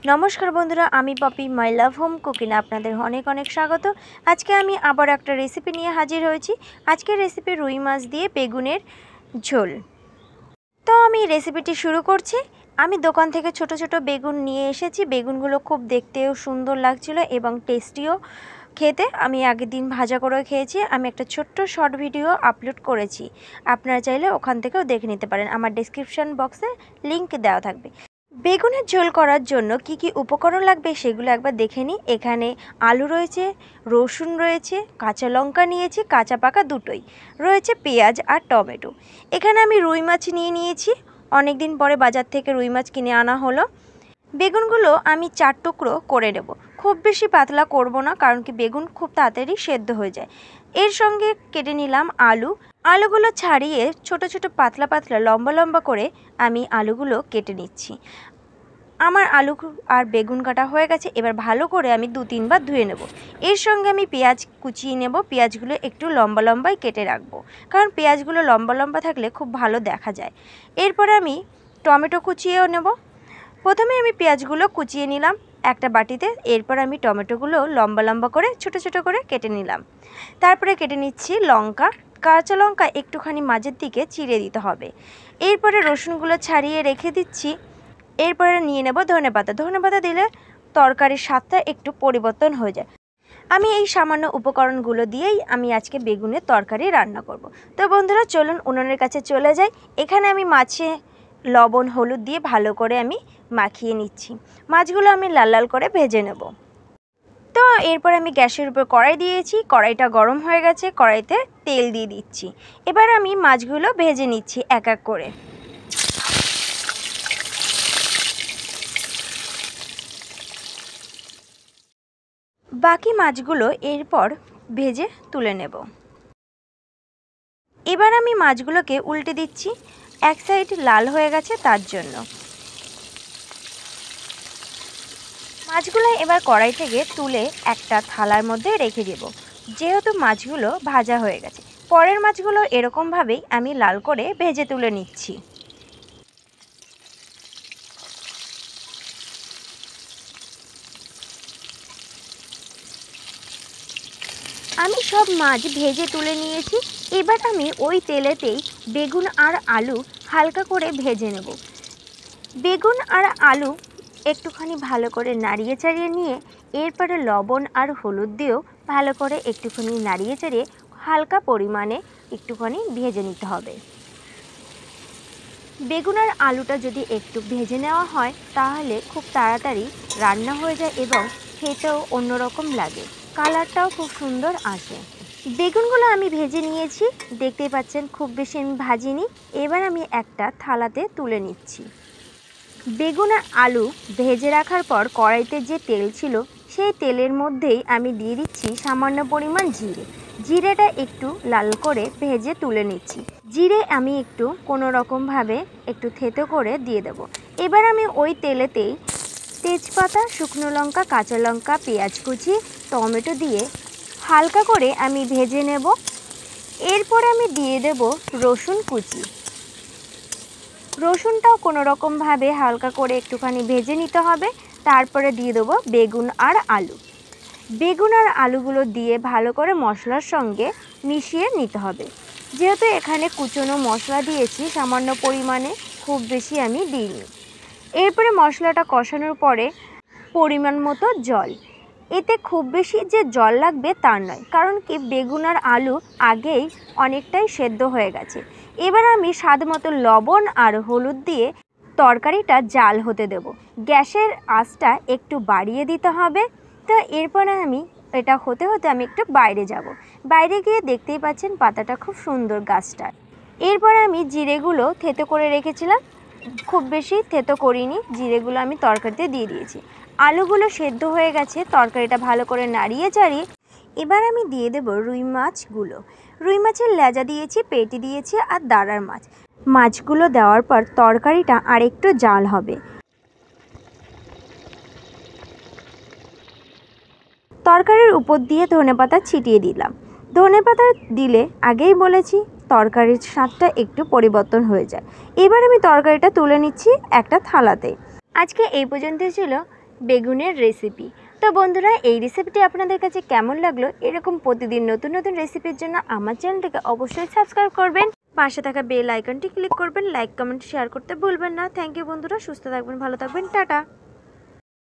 নমস্কার বন্ধুরা, আমি Poppy my love home cooking আপনাদের অনেক অনেক স্বাগত। আজকে আমি আবার একটা রেসিপি নিয়ে হাজির হয়েছি। আজকের রেসিপি রুই মাছ দিয়ে বেগুনের ঝোল। তো আমি রেসিপিটি শুরু করছি। আমি দোকান থেকে ছোট ছোট বেগুন নিয়ে এসেছি। বেগুনগুলো খুব দেখতেও সুন্দর লাগছিল এবং টেস্টিও খেতে। আমি আগের দিন ভাজা করে খেয়েছি। আমি একটা ছোট্ট শর্ট ভিডিও আপলোড করেছি, আপনারা চাইলে ওখান থেকেও দেখে নিতে পারেন। আমার ডেসক্রিপশন বক্সে লিংক দেওয়া থাকবে। বেগুনের ঝোল করার জন্য কি কি উপকরণ লাগবে সেগুলো একবার দেখে নিই। এখানে আলু রয়েছে, রসুন রয়েছে, কাঁচা লঙ্কা নিয়েছি, কাঁচা পাকা দুটোই রয়েছে, পেঁয়াজ আর টমেটো। এখানে আমি রুই মাছ নিয়ে নিয়েছি। অনেক দিন পরে বাজার থেকে রুই মাছ কিনে আনা হলো। বেগুনগুলো আমি 4 টুকরো করে নেব। খুব বেশি পাতলা করব না, কারণ কি বেগুন খুব তাড়াতাড়ি সেদ্ধ হয়ে যায়। এর সঙ্গে কেটে নিলাম আলুগুলো ছাড়িয়ে ছোট ছোট পাতলা পাতলা লম্বা লম্বা করে আমি আলুগুলো কেটে নিচ্ছি। আমার আলু আর বেগুন কাটা হয়ে গেছে। এবার ভালো করে আমি 2-3 বার ধুয়ে নেব। এর সঙ্গে আমি পেঁয়াজ কুচিয়ে নেব। পেঁয়াজগুলো একটু লম্বা লম্বাই কেটে রাখবো, কারণ পেঁয়াজগুলো লম্বা লম্বা থাকলে খুব ভালো দেখা যায়। এরপরে আমি টমেটো কুচিয়েও নেব। প্রথমে আমি পেঁয়াজগুলো কুচিয়ে নিলাম একটা বাটিতে। এরপর আমি টমেটোগুলো লম্বা লম্বা করে ছোট ছোট করে কেটে নিলাম। তারপরে কেটে নিচ্ছি লঙ্কা। কাঁচা লঙ্কা একটুখানি মাঝের দিকে চিড়ে দিতে হবে। এরপরে রসুনগুলো ছাড়িয়ে রেখে দিচ্ছি। এরপরে নিয়ে নেব ধনেপাতা দিলে তরকারির স্বাদটা একটু পরিবর্তন হয়ে যায়। আমি এই সামান্য উপকরণগুলো দিয়েই আমি আজকে বেগুনের তরকারি রান্না করব। তো বন্ধুরা, চলুন উনুনের কাছে চলে যাই। এখানে আমি মাছে লবণ হলুদ দিয়ে ভালো করে আমি মাখিয়ে নিচ্ছি। মাছগুলো আমি লাল লাল করে ভেজে নেব। তো এরপর আমি গ্যাসের উপর কড়াই দিয়েছি। কড়াইটা গরম হয়ে গেছে। কড়াইতে তেল দিয়ে দিচ্ছি। এবার আমি মাছগুলো ভেজে নিচ্ছি এক এক করে। বাকি মাছগুলো এরপর ভেজে তুলে নেব। এবার আমি মাছগুলোকে উল্টে দিচ্ছি। এক সাইড লাল হয়ে গেছে তার জন্য। মাছগুলো এবার কড়াই থেকে তুলে একটা থালার মধ্যে রেখে দেব, যেহেতু মাছগুলো ভাজা হয়ে গেছে। পরের মাছগুলো এরকমভাবেই আমি লাল করে ভেজে তুলে নিচ্ছি। আমি সব মাছ ভেজে তুলে নিয়েছি। এবার আমি ওই তেলেতেই বেগুন আর আলু হালকা করে ভেজে নেব। বেগুন আর আলু একটুখানি ভালো করে নাড়িয়ে চাড়িয়ে নিয়ে এরপরে লবণ আর হলুদ দিয়েও ভালো করে একটুখানি নাড়িয়ে চাড়িয়ে হালকা পরিমাণে একটুখানি ভেজে নিতে হবে। বেগুন আর আলুটা যদি একটু ভেজে নেওয়া হয় তাহলে খুব তাড়াতাড়ি রান্না হয়ে যায় এবং খেতেও অন্যরকম লাগে, কালারটাও খুব সুন্দর আসে। বেগুনগুলো আমি ভেজে নিয়েছি, দেখতেই পাচ্ছেন খুব বেশি আমি ভাজিনি। এবার আমি একটা থালাতে তুলে নিচ্ছি। বেগুন আর আলু ভেজে রাখার পর কড়াইতে যে তেল ছিল সেই তেলের মধ্যেই আমি দিয়ে দিচ্ছি সামান্য পরিমাণ জিরেটা একটু লাল করে ভেজে তুলে নিচ্ছি। জিরে আমি একটু কোনো রকমভাবে একটু থেতো করে দিয়ে দেব। এবার আমি ওই তেলেতেই তেজপাতা, শুকনো লঙ্কা, কাঁচা লঙ্কা, পেঁয়াজ কুচি, টমেটো দিয়ে হালকা করে আমি ভেজে নেব। এরপরে আমি দিয়ে দেব রসুন কুচি। রসুনটাও কোনো রকমভাবে হালকা করে একটুখানি ভেজে নিতে হবে। তারপরে দিয়ে দেবো বেগুন আর আলু। বেগুন আর আলুগুলো দিয়ে ভালো করে মশলার সঙ্গে মিশিয়ে নিতে হবে। যেহেতু এখানে কুচনো মশলা দিয়েছি সামান্য পরিমাণে, খুব বেশি আমি দিইনি। এরপরে মশলাটা কষানোর পরে পরিমাণ মতো জল। এতে খুব বেশি যে জল লাগবে তা নয়, কারণ কি বেগুন আর আলু আগেই অনেকটাই সেদ্ধ হয়ে গেছে। এবার আমি স্বাদ মতো লবণ আর হলুদ দিয়ে তরকারিটা জাল হতে দেব। গ্যাসের আঁচটা একটু বাড়িয়ে দিতে হবে। তো এরপরে আমি এটা হতে হতে আমি একটু বাইরে যাব। বাইরে গিয়ে দেখতেই পাচ্ছেন পাতাটা খুব সুন্দর গাছটার। এরপরে আমি জিরেগুলো থেতো করে রেখেছিলাম, খুব বেশি থেতো করিনি, জিরেগুলো আমি তরকারিতে দিয়ে দিয়েছি। আলুগুলো সেদ্ধ হয়ে গেছে, তরকারিটা ভালো করে নাড়িয়ে চাড়িয়ে এবার আমি দিয়ে দেব রুই মাছগুলো। রুই মাছের লেজা দিয়েছি, পেটি দিয়েছি আর দাঁড়ার মাছ। মাছগুলো দেওয়ার পর তরকারিটা আরেকটু জাল হবে। তরকারির উপর দিয়ে ধনেপাতা ছিটিয়ে দিলাম। ধনেপাতা দিলে আগেই বলেছি তরকারির স্বাদটা একটু পরিবর্তন হয়ে যায়। এবার আমি তরকারিটা তুলে নিচ্ছি একটা থালাতে। আজকে এই পর্যন্তই ছিল। বেগুনের রেসিপি। তো বন্ধুরা, এই রেসিপিটি আপনাদের কাছে কেমন লাগলো? এরকম প্রতিদিন নতুন নতুন রেসিপির জন্য আমার চ্যানেলটিকে অবশ্যই সাবস্ক্রাইব করবেন, পাশে থাকা বেল আইকনটি ক্লিক করবেন, লাইক কমেন্ট শেয়ার করতে ভুলবেন না। থ্যাংক ইউ বন্ধুরা, সুস্থ থাকবেন, ভালো থাকবেন, টাটা।